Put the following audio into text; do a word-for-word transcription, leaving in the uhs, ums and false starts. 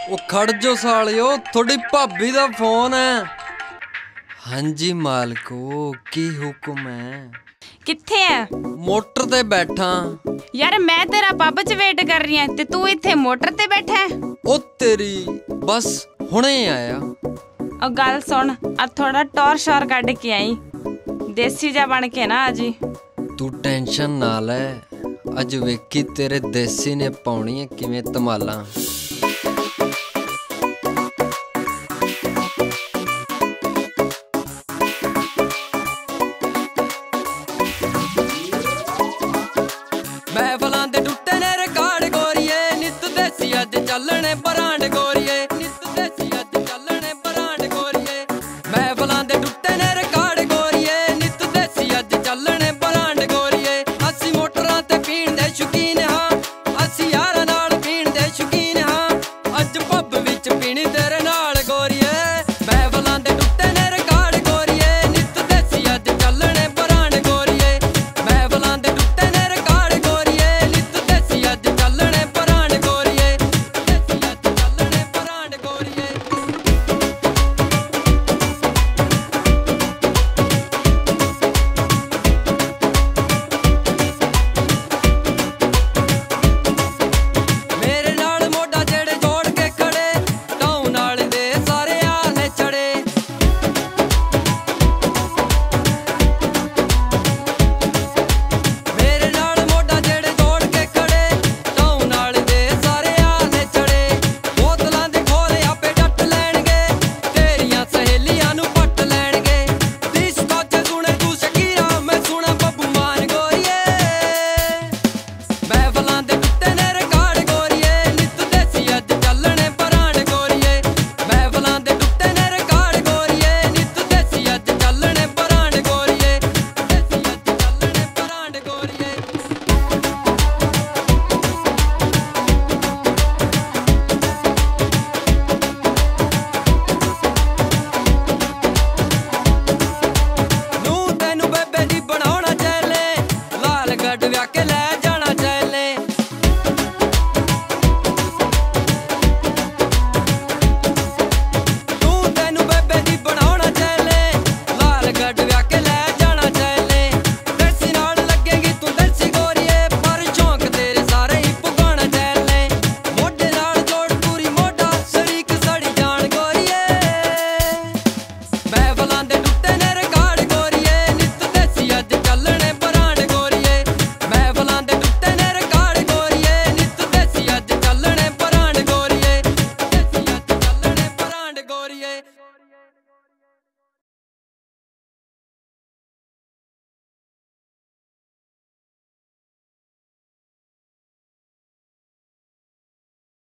ਉਹ ਖੜ ਜੋ ਸਾਲਿਓ, थोड़ी भाभी दा फोन है। हाँ जी मालको, की हुक्म है? किथे है? मोटर ते बैठा यार। मैं तेरा पब च वेट कर रही हूं ते तू इत्थे मोटर ते बैठा है। ओ तेरी बस हुणे आया। ओ गल सुन, आ थोड़ा टॉर शोर कढ के आई, देसी जा बन के ना अजी। तू टेंशन ना ले, अज वेखी तेरे देसी ने पाउणी किवें धमालां।